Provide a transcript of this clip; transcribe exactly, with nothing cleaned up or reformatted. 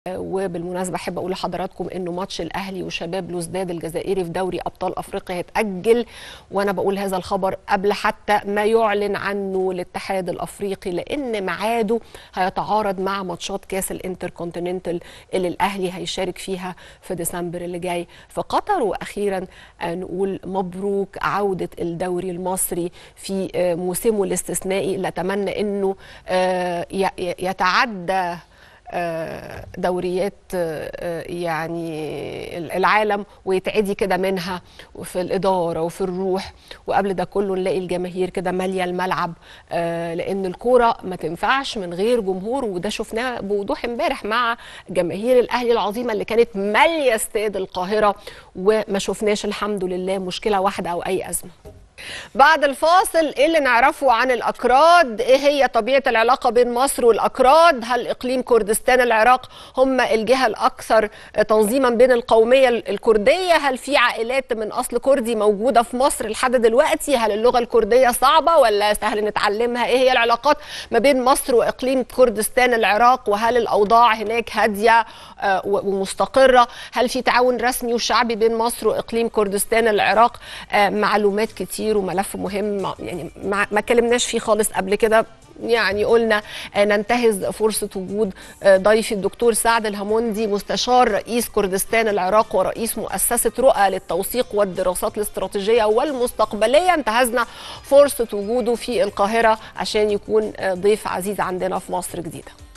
وبالمناسبه احب اقول لحضراتكم انه ماتش الاهلي وشباب بلوزداد الجزائري في دوري ابطال افريقيا هيتاجل، وانا بقول هذا الخبر قبل حتى ما يعلن عنه الاتحاد الافريقي، لان ميعاده هيتعارض مع ماتشات كاس الانتركونتيننتال اللي الاهلي هيشارك فيها في ديسمبر اللي جاي في قطر. واخيرا نقول مبروك عوده الدوري المصري في موسمه الاستثنائي اللي اتمنى انه يتعدى دوريات يعني العالم ويتعدي كده منها في الإدارة وفي الروح، وقبل ده كله نلاقي الجماهير كده مالية الملعب، لأن الكورة ما تنفعش من غير جمهور، وده شفناه بوضوح امبارح مع جماهير الأهلي العظيمة اللي كانت مالية استاد القاهرة، وما شفناش الحمد لله مشكلة واحدة أو أي أزمة. بعد الفاصل ايه اللي نعرفه عن الأكراد؟ ايه هي طبيعة العلاقة بين مصر والأكراد؟ هل إقليم كردستان العراق هم الجهة الأكثر تنظيما بين القومية الكردية؟ هل في عائلات من أصل كردي موجودة في مصر لحد دلوقتي؟ هل اللغة الكردية صعبة ولا سهل نتعلمها؟ ايه هي العلاقات ما بين مصر وإقليم كردستان العراق؟ وهل الأوضاع هناك هادية ومستقرة؟ هل في تعاون رسمي وشعبي بين مصر وإقليم كردستان العراق؟ معلومات كتير وملف مهم يعني ما اتكلمناش فيه خالص قبل كده، يعني قلنا ننتهز فرصة وجود ضيفي الدكتور سعد الهموندي مستشار رئيس كردستان العراق ورئيس مؤسسة رؤى للتوثيق والدراسات الاستراتيجية والمستقبلية. انتهزنا فرصة وجوده في القاهرة عشان يكون ضيف عزيز عندنا في مصر جديدة.